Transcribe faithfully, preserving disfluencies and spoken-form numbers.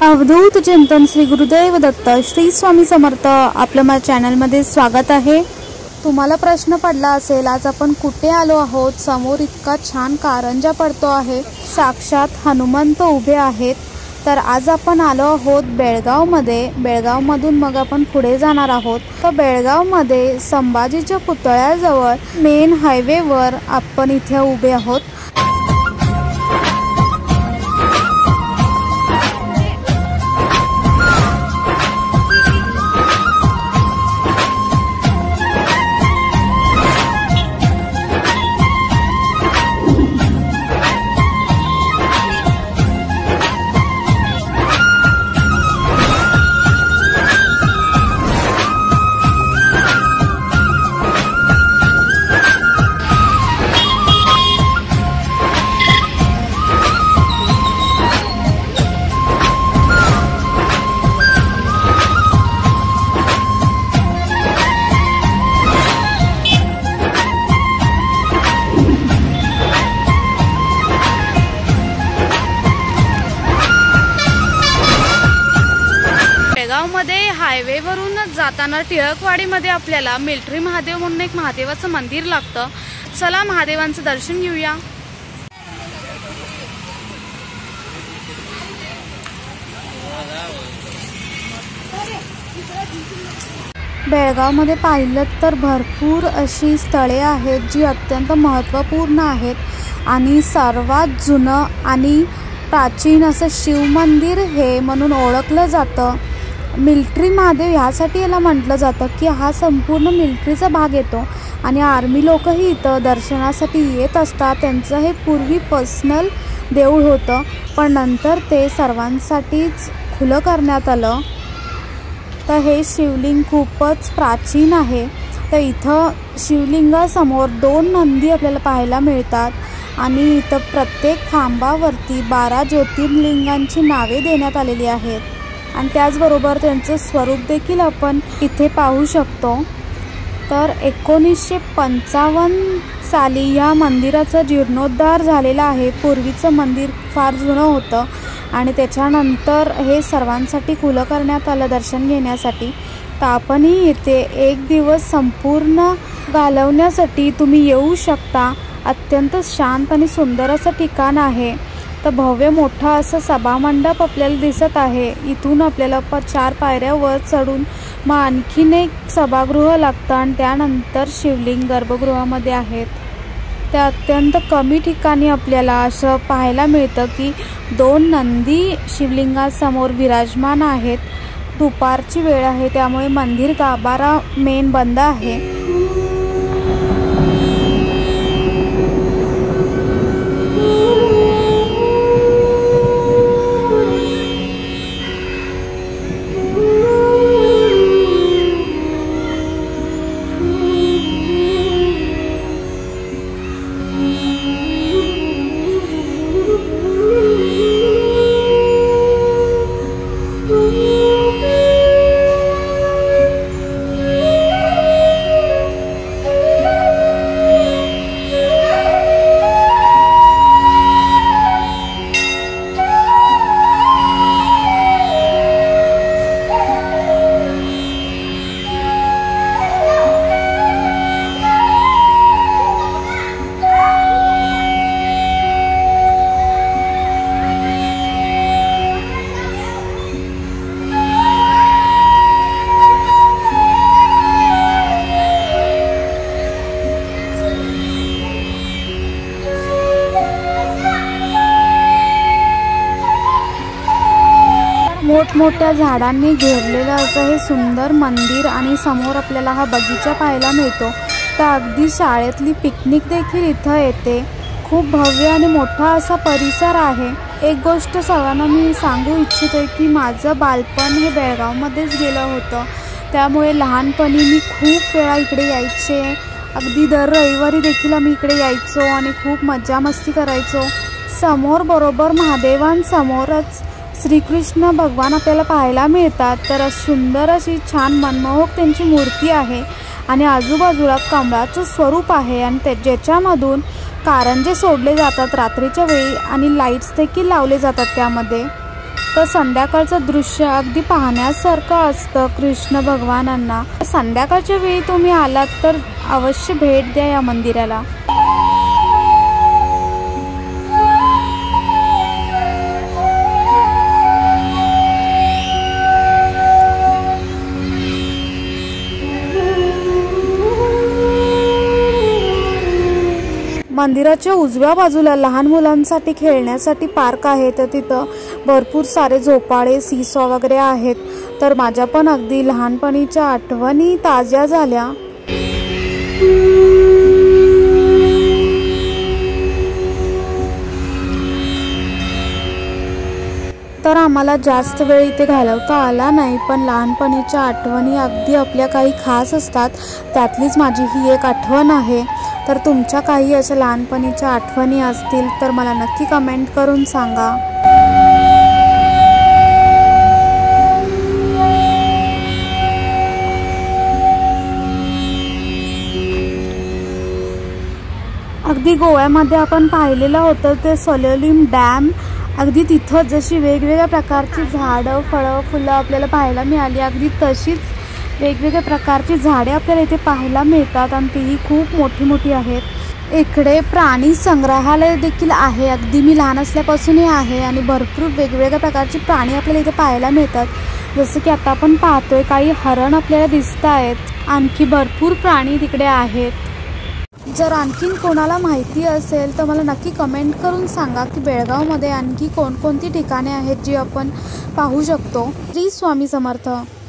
अवधूत चिंतन श्री गुरुदेव दत्त श्री स्वामी समर्थ आपल्या माझ्या चॅनलमध्ये स्वागत आहे। तुम्हाला प्रश्न पडला असेल आज आपण कुठे आलो आहोत। समोर इतका छान कारंजा पडतो आहे, साक्षात हनुमंत उभे आहेत। तर आज आपण आलो आहोत बेळगावमध्ये। बेळगावमधून मग आपण पुढे जाणार आहोत। तर बेळगावमध्ये संभाजीच्या पुतळ्याजवळ मेन हायवेवर आपण इथे उभे आहोत। मध्ये हायवेवरून जाताना टिळकवाडीमध्ये आपल्याला मिलिटरी महादेव म्हणून एक महादेवाचं मंदिर लागतं। चला महादेवांचं दर्शन घेऊया। बेळगावमध्ये पाहिलं तर भरपूर अशी स्थळे आहेत जी अत्यंत महत्त्वपूर्ण आहेत आणि सर्वात जुनं आणि प्राचीन असं शिव मंदिर हे म्हणून ओळखलं जातं। मिलिटरी महादेव यासाठी याला म्हटलं जातं की हा संपूर्ण मिलिटरीचा भाग येतो आणि आर्मी लोकही इथं दर्शनासाठी येत असतात। त्यांचं हे पूर्वी पर्सनल देऊळ होतं, पण नंतर ते सर्वांसाठीच खुलं करण्यात आलं। तर हे शिवलिंग खूपच प्राचीन आहे। तर इथं शिवलिंगासमोर दोन नंदी आपल्याला पाहायला मिळतात आणि इथं प्रत्येक खांबावरती बारा ज्योतिर्लिंगांची नावे देण्यात आलेली आहेत आणि त्याचबरोबर त्यांचं स्वरूप देखील आपण इथे पाहू शकतो। तर एकोणीसशे पंचावन्न साली या मंदिराचा जीर्णोद्धार झालेला आहे। पूर्वीचं मंदिर फार जुनं होतं आणि त्याच्यानंतर हे सर्वांसाठी खुलं करण्यात आलं दर्शन घेण्यासाठी। तर आपणही इथे एक दिवस संपूर्ण घालवण्यासाठी तुम्ही येऊ शकता। अत्यंत शांत आणि सुंदर असं ठिकाण आहे। तर भव्य मोठा असं सभामंडप आपल्याला दिसत आहे। इथून आपल्याला प चार पायऱ्या वर चढून मग आणखीन एक सभागृह लागतं आणि त्यानंतर शिवलिंग गर्भगृहामध्ये आहेत। त्या अत्यंत कमी ठिकाणी आपल्याला असं पाहायला मिळतं की दोन नंदी शिवलिंगासमोर विराजमान आहेत। दुपारची वेळ आहे त्यामुळे मंदिर गाभारा मेन बंद आहे। मोठमोठ्या झाडांनी घेरलेलं असं हे सुंदर मंदिर आणि समोर आपल्याला हा बगीचा पाहायला मिळतो। तर अगदी शाळेतली पिकनिक देखील इथं येते। खूप भव्य आणि मोठा असा परिसर आहे। एक गोष्ट सर्वांना मी सांगू इच्छिते की माझं बालपण हे बेळगावमध्येच गेलं होतं, त्यामुळे लहानपणी मी खूप वेळा इकडे यायचे। अगदी दर रविवारी देखील आम्ही इकडे यायचो आणि खूप मज्जा मस्ती करायचो। समोर बरोबर महादेवांसमोरच श्रीकृष्ण भगवान आपल्याला पाहायला मिळतात। तर सुंदर अशी छान मनमोहक त्यांची मूर्ती आहे आणि आजूबाजूला कमळाचं स्वरूप आहे आणि ते ज्याच्यामधून कारंजे सोडले जातात रात्रीच्या वेळी आणि लाईट्स देखील लावले जातात त्यामध्ये। तर संध्याकाळचं दृश्य अगदी पाहण्यासारखं असतं कृष्ण भगवानांना। संध्याकाळच्या वेळी तुम्ही आलात तर अवश्य भेट द्या या मंदिराला। मंदिराच्या उजव्या बाजूला लहान मुलांसाठी खेळण्यासाठी पार्क आहे, तर तिथं भरपूर सारे झोपाळे, सीसॉ वगैरे आहेत। तर माझ्या पण अगदी लहानपणीच्या आठवणी ताज्या झाल्या। तर आम्हाला जास्त वेळ इथे घालवता आला नाही, पण लहानपणीच्या आठवणी अगदी आपल्या काही खास असतात, त्यातलीच माझी ही एक आठवण आहे। तर तुमच्या काही अशा लहानपणीच्या आठवणी असतील तर मला नक्की कमेंट करून सांगा। अगदी गोव्यामध्ये आपण पाहिलेलं होतं ते सलोलीम डॅम, अगदी तिथं जशी वेगवेगळ्या प्रकारची झाडं, फळं, फुलं आपल्याला पाहायला मिळाली, अगदी तशीच वेगवेगळ्या प्रकारची झाडे आपल्याला इथे पाहायला मिळतात आणि तीही खूप मोठी मोठी आहेत। इकडे प्राणी संग्रहालय देखील आहे, अगदी मी लहान असल्यापासूनही आहे आणि भरपूर वेगवेगळ्या प्रकारची प्राणी आपल्याला इथे पाहायला मिळतात। जसं की आता आपण पाहतोय काही हरण आपल्याला दिसत आहेत, आणखी भरपूर प्राणी तिकडे आहेत। जर आणखीन कोणाला माहिती असेल तर मला नक्की कमेंट करून सांगा की बेळगावमध्ये आणखी कोणकोणती ठिकाणे आहेत जी आपण पाहू शकतो। श्री स्वामी समर्थ।